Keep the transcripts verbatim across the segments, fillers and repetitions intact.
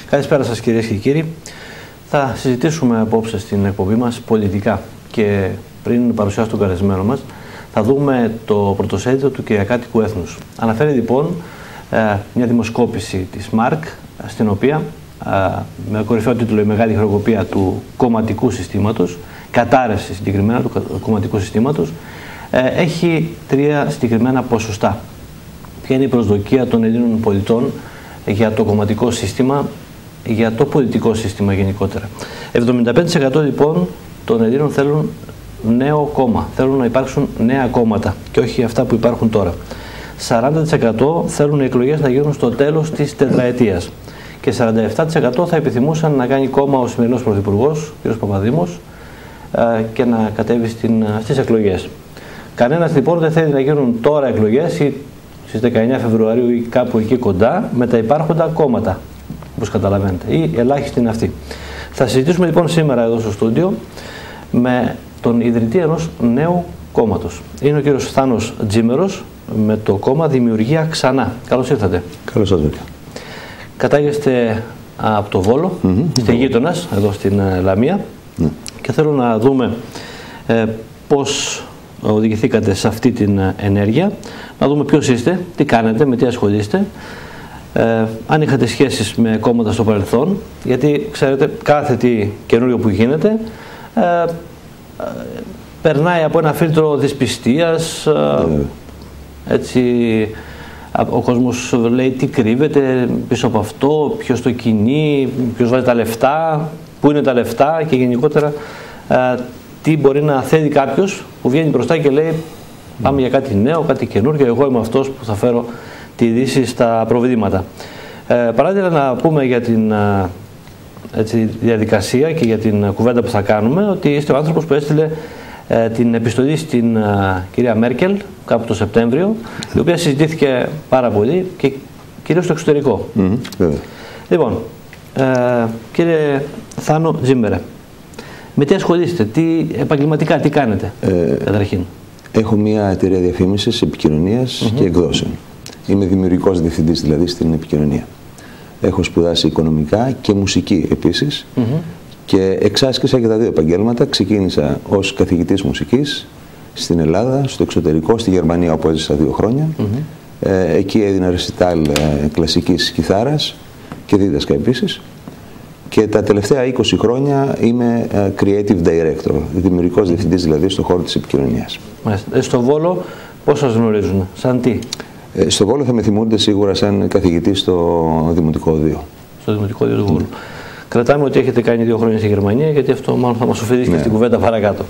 Καλησπέρα σας κυρίες και κύριοι. Θα συζητήσουμε απόψε στην εκπομπή μας πολιτικά και πριν παρουσιάσω τον καλεσμένο μας θα δούμε το πρωτοσέλιδο του Κυριακάτικου Έθνους. Αναφέρει λοιπόν μια δημοσκόπηση της ΜΑΡΚ, στην οποία με κορυφαίο τίτλο «Η μεγάλη χρεοκοπία του κομματικού συστήματος», κατάρρευση συγκεκριμένα του κομματικού συστήματος, έχει τρία συγκεκριμένα ποσοστά. Ποια είναι η προσδοκία των Ελλήνων πολιτών για το κομματικό σύστημα, για το πολιτικό σύστημα γενικότερα. εβδομήντα πέντε τοις εκατό λοιπόν των Ελλήνων θέλουν νέο κόμμα, θέλουν να υπάρξουν νέα κόμματα και όχι αυτά που υπάρχουν τώρα. σαράντα τοις εκατό θέλουν οι εκλογές να γίνουν στο τέλος της τετραετίας και σαράντα επτά τοις εκατό θα επιθυμούσαν να κάνει κόμμα ο σημερινός Πρωθυπουργός, κ. Παπαδήμος, και να κατέβει στις εκλογές. Κανένας λοιπόν δεν θέλει να γίνουν τώρα εκλογές ή στις δεκαεννιά Φεβρουαρίου ή κάπου εκεί κοντά με τα υπάρχοντα κόμματα, όπως καταλαβαίνετε, ή ελάχιστοι είναι αυτοί. Θα συζητήσουμε λοιπόν σήμερα εδώ στο στούντιο με τον ιδρυτή ενός νέου κόμματος. Είναι ο κύριος Θάνος Τζίμερος με το κόμμα Δημιουργία Ξανά. Καλώς ήρθατε. Καλώς σας βρήκα. Κατάγεστε από το Βόλο, mm-hmm. είστε γείτονας εδώ στην Λαμία mm. και θέλω να δούμε ε, πώς οδηγηθήκατε σε αυτή την ενέργεια, να δούμε ποιος είστε, τι κάνετε, με τι ασχολείστε, ε, αν είχατε σχέσεις με κόμματα στο παρελθόν, γιατί ξέρετε κάθε τι καινούριο που γίνεται ε, ε, περνάει από ένα φίλτρο δυσπιστίας, ε, έτσι ο κόσμος λέει τι κρύβεται πίσω από αυτό, ποιος το κινεί, ποιος βάζει τα λεφτά, πού είναι τα λεφτά και γενικότερα ε, τι μπορεί να θέλει κάποιος που βγαίνει μπροστά και λέει πάμε για κάτι νέο, κάτι καινούργιο, εγώ είμαι αυτός που θα φέρω τη Δύση στα προβλήματα. Ε, παράλληλα να πούμε για την έτσι, διαδικασία και για την κουβέντα που θα κάνουμε ότι είστε ο άνθρωπος που έστειλε ε, την επιστολή στην ε, κυρία Μέρκελ κάπου το Σεπτέμβριο, η οποία συζητήθηκε πάρα πολύ και κυρίως στο εξωτερικό. Mm-hmm. Λοιπόν, ε, κύριε Θάνο Τζίμερε, με τι ασχολείστε, τι επαγγελματικά, τι κάνετε, ε, καταρχήν? Έχω μια εταιρεία διαφήμισης, επικοινωνίας mm-hmm. και εκδόσεων. Είμαι δημιουργικός διευθυντής δηλαδή στην επικοινωνία. Έχω σπουδάσει οικονομικά και μουσική επίσης mm-hmm. και εξάσκησα και τα δύο επαγγέλματα. Ξεκίνησα ως καθηγητής μουσικής στην Ελλάδα, στο εξωτερικό, στη Γερμανία όπου έζησα δύο χρόνια. Mm-hmm. ε, εκεί έδινα ρεσιτάλ ε, κλασικής κιθάρας και δίδασκα επίσης. Και τα τελευταία είκοσι χρόνια είμαι uh, creative director, δημιουργικός διευθυντής δηλαδή στον χώρο της επικοινωνίας. Ε, στο Βόλο πώς σας γνωρίζουν, σαν τι? Ε, στο Βόλο θα με θυμούνται σίγουρα σαν καθηγητή στο Δημοτικό Οδείο. Στο Δημοτικό Οδείο του Βόλου. Mm. Κρατάμε ότι έχετε κάνει δύο χρόνια στη Γερμανία, γιατί αυτό μάλλον θα μας ωφελήσει ναι. και στην κουβέντα παρακάτω.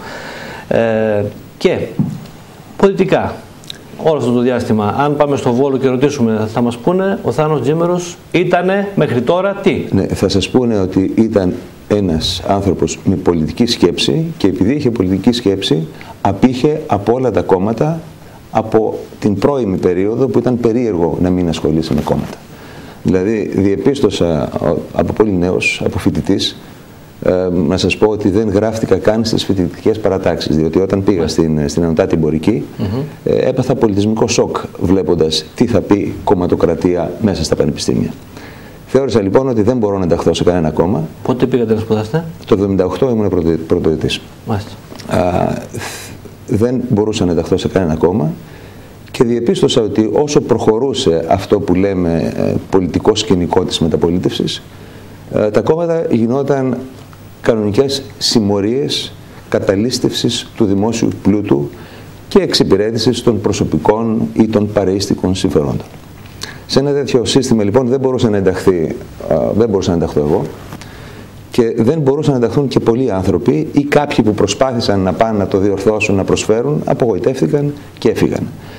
Ε, και πολιτικά. Όλο αυτό το διάστημα, αν πάμε στο Βόλο και ρωτήσουμε, θα μας πούνε ο Θάνος Τζίμερος ήτανε μέχρι τώρα τι? Ναι, θα σας πούνε ότι ήταν ένας άνθρωπος με πολιτική σκέψη και επειδή είχε πολιτική σκέψη απήχε από όλα τα κόμματα από την πρώιμη περίοδο που ήταν περίεργο να μην ασχολείσαι με κόμματα. Δηλαδή διεπίστωσα από πολύ νέος, από φοιτητής, Ε, να σας πω ότι δεν γράφτηκα καν στις φοιτητικές παρατάξεις, διότι όταν πήγα στην, στην Ανωτάτη Εμπορική mm-hmm. ε, έπαθα πολιτισμικό σοκ βλέποντας τι θα πει κομματοκρατία μέσα στα πανεπιστήμια. Θεώρησα λοιπόν ότι δεν μπορώ να ενταχθώ σε κανένα κόμμα. Πότε πήγατε να σπουδάσετε? Το εβδομήντα οκτώ ήμουν πρωτοετής. Μάλιστα. Δεν μπορούσα να ενταχθώ σε κανένα κόμμα και διεπίστωσα ότι όσο προχωρούσε αυτό που λέμε ε, πολιτικό σκηνικό της μεταπολίτευσης, ε, τα κόμματα γινόταν κανονικές συμμορίες καταλήστευσης του δημόσιου πλούτου και εξυπηρέτησης των προσωπικών ή των παρεΐστικων συμφερόντων. Σε ένα τέτοιο σύστημα λοιπόν δεν μπορούσε να ενταχθεί, δεν μπορούσα να ενταχθώ εγώ και δεν μπορούσαν να ενταχθούν και πολλοί άνθρωποι ή κάποιοι που προσπάθησαν να πάνε να το διορθώσουν, να προσφέρουν, απογοητεύτηκαν και έφυγαν.